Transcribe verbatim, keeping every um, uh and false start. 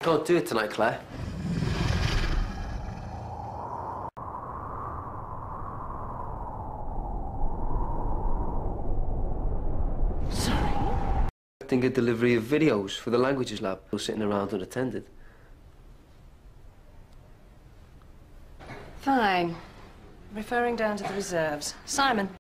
Can't do it tonight, Claire. Sorry? Expecting a delivery of videos for the languages lab. We're sitting around unattended. Fine. Referring down to the reserves. Simon.